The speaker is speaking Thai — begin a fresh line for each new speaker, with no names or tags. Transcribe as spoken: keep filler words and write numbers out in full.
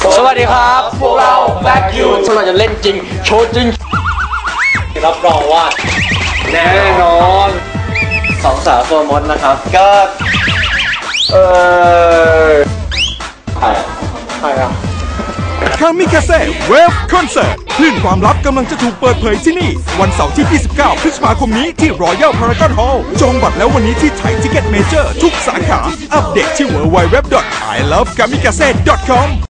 สวัสดีครับพวกเราแบ็คยูสำหรับจะเล่นจริงโชว์จริงรับรองว่าแน่นอนสองสาวโฟร์มดนะครับก็เออใครใครอะ
คามิคาเซ่เวฟคอนเสิร์ตคลื่นความลับกำลังจะถูกเปิดเผยที่นี่วันเสาร์ที่ ยี่สิบเก้า พฤษภาคมนี้ที่ Royal Paragon Hall จองบัตรแล้ววันนี้ที่ไทยทิเก็ตเมเจอร์ทุกสาขาอัปเดตที่ ดับเบิลยู ดับเบิลยู ดับเบิลยู ดอท ไอ เลิฟ กามิกาเซ่ ดอท คอม